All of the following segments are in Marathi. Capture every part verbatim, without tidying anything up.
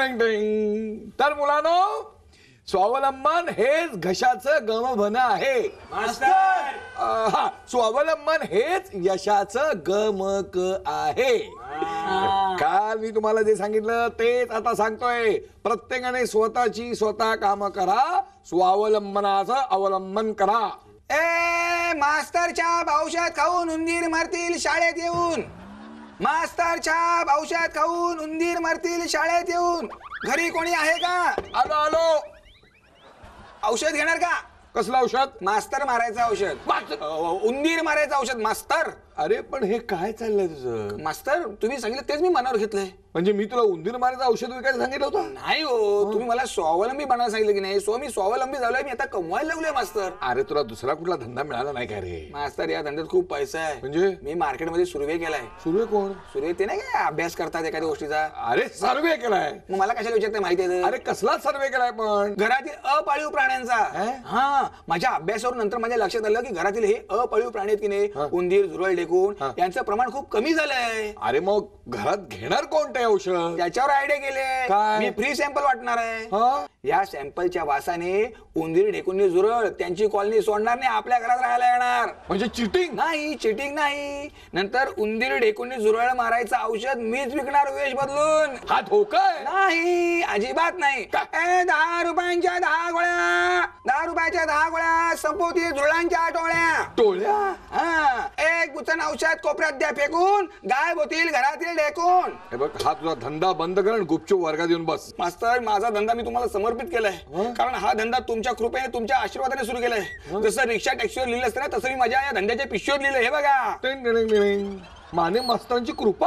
डिंग डिंग. तर मुलांनो, स्वावलंबन हेच घशाचं गमभन आहे मास्तर. हा, स्वावलंबन हेच यशाचं गमक आहे. काल मी तुम्हाला जे सांगितलं तेच आता सांगतोय. प्रत्येकाने स्वतःची स्वतः काम करा, स्वावलंबनाचं अवलंबन करा. ए मास्तर छाप औषध खाऊन उंदीर मरतील शाळेत येऊन. मास्तर छाप औषध खाऊन उंदीर मरतील शाळेत येऊन. घरी कोणी आहे का? आलो आलो. औषध घेणार का? कसलं औषध? मास्तर मारायचं औषध. मास्तर? अ, उंदीर मारायचं औषध मास्तर. अरे पण हे काय चाललंय तुझं? मास्तर तुम्ही सांगितलं तेच मी मनावर घेतलंय. म्हणजे मी तुला उंदीर मारायचं औषध विकायला सांगितलं होतं? नाही हो, तुम्ही मला स्वावलंबी बनायला सांगितलं की नाही. सो मी स्वावलंबी झालोय, मी आता कमवायला लागलोय मास्तर. अरे तुला दुसरा कुठला धंदा मिळाला नाही का रे? मास्तर या धंद्यात खूप पैसा आहे. म्हणजे? मी मार्केटमध्ये सुरवे केलाय. सुरवे कोण? सुरवे ते नाही काय अभ्यास करतात एखाद्या गोष्टीचा. अरे सर्वे केलाय? मग मला कशाला विचारते माहिती आहे? अरे कसला सर्वे केलाय पण? घरातील अपाळीव प्राण्यांचा. हे? हा, माझ्या अभ्यासावर नंतर माझ्या लक्षात आलं की घरातील हे अपाळीव प्राणी आहेत की नाही, हा. उंदीर, झुरळ, ढेकूण, हा. यांचं प्रमाण खूप कमी झालंय. अरे मग घरात घेणार कोणते औषध? त्याच्यावर आयडिया केले. काय? मी फ्री सॅम्पल वाटणार आहे. हा? या सॅम्पलच्या वासाने उंदीर, ढेकूण, झुरळ त्यांची कॉलनी सोडणार नाही, आपल्या घरात राहायला येणार. म्हणजे चिटिंग? नाही, चिटिंग नाही. नंतर उंदीर, ढेकूण, झुरळ मारायचं औषध मीच विकणार वेश बदलून. हा धोका आहे? नाही, अजिबात नाही. ए, दहा रुपयांच्या दहा गोळ्या, दहा रुपयाच्या दहा गोळ्या संपवतील झुरळांच्या टोळ्या. टोळ्या? हा, एक बुचन औषध कोपऱ्यात द्या फेकून, गायब होतील घरातील ढेकूण. हे बघ, हा तुझा धंदा बंद कर आणि गुपचूप वर्गात येऊन बस. मास्तर माझा धंदा मी तुम्हाला समर्पित केलाय. हं? कारण हा धंदा तुमच्या कृपेने, तुमच्या आशीर्वादाने सुरू केलाय. जसं रिक्षा टॅक्सीवर लिहिलं असतं ना, तसं मी माझ्या या धंद्याच्या पिशवीवर लिहिलं. हे बघा. टिंग टिंग टिंग. माने मास्तरांची कृपा.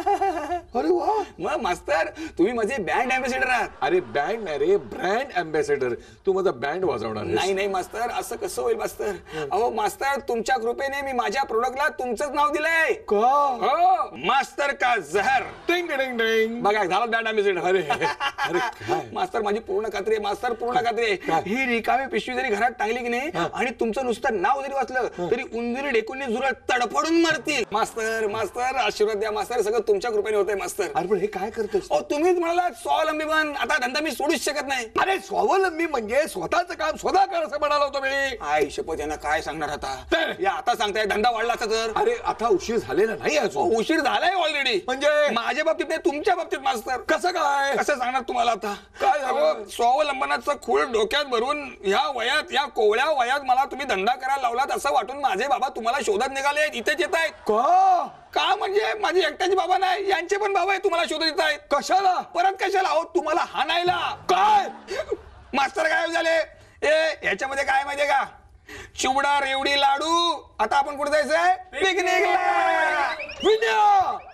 अरे वा. मग मास्तर तुम्ही माझे ब्रँड अँबॅसेडर आहात. अरे बँड नाही रे, ब्रँड अँबॅसेडर. तू माझा बँड वाजवणार आहेस. नाही नाही मास्तर, असं कसं होईल मास्तर? अहो मास्तर, तुमच्या कृपेने मी माझ्या प्रोडक्टला तुमचंच नाव दिलंय. का? हो, मास्तर का जहर. टिंग टिंग टिंग. बघा, झाला ब्रँड अँबॅसेडर. अरे अरे काय? मास्तर माझी पूर्ण खात्री आहे. मास्तर पूर्ण खात्री आहे. ही रिकामी पिशवी जरी घरात टांगली की नाही आणि तुमचं नुसतं नाव जरी वाचलं तरी उंदीर, ढेकूण, झुरळ तडफडून मरतील. मास्तर मास्तर आशीर्वाद द्या मास्तर, सगळं तुमच्या कृपेने होतंय मास्तर. अरे पण हे काय करतोस? ओ तुम्हीच म्हणाला स्वावलंबी बन, आता धंदा मी सोडूच शकत नाही. अरे स्वावलंबी म्हणजे स्वतःचं काम स्वतः कर असं म्हणालो होतो मी. आई शपथ, यांना काय सांगणार आता? तर? या आता सांगताय धंदा वाढला असता तर? अरे आता उशीर झालेला नाही ओ, अजून. उशीर झालाय ऑलरेडी. म्हणजे? माझ्या बाबतीत नाही, तुमच्या बाबतीत मास्तर. कसं काय? कसं सांगणार तुम्हाला आता? काय झालं? अहो, स्वावलंबनाचं खूळ डोक्यात भरून ह्या वयात, या कोवळ्या वयात मला तुम्ही धंदा करायला लावलात असं वाटून माझे बाबा तुम्हाला शोधत निघाले, इथेच येत आहेत. का? का म्हणजे माझे एकट्याचे बाबा नाही, यांचे पण बाबा आहे तुम्हाला शोधत येत आहेत. कशाला? परत कशाला? अहो तुम्हाला हाणायला. काय? मास्तर गायब झाले. ए ह्याच्यामध्ये काय माहितीये का? चिवडा, रेवडी, लाडू. आता आपण कुठे जायचंय? पिकनिकला. विद्या